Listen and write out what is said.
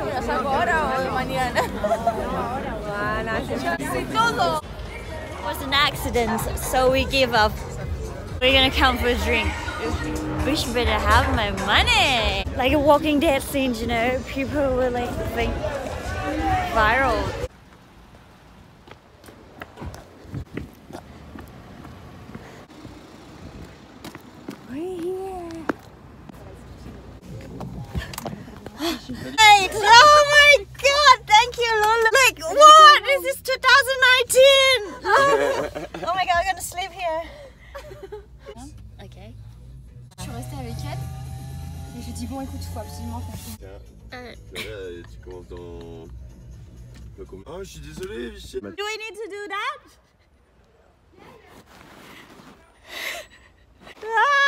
ahora o de mañana. Todo. It was an accident, so we give up. We're gonna come for a drink. Wish better have my money. Like a Walking Dead scene, you know, people will like think viral. We're here. Wait, oh my god, thank you, Lola. Like, what? This is 2019. Oh my god, I'm gonna sleep here. Okay. Je suis restée avec elle et je dis bon écoute, faut absolument qu'on finisse. Là, tu commences dans... Ah, je suis désolé, Michel. Do we need to do that?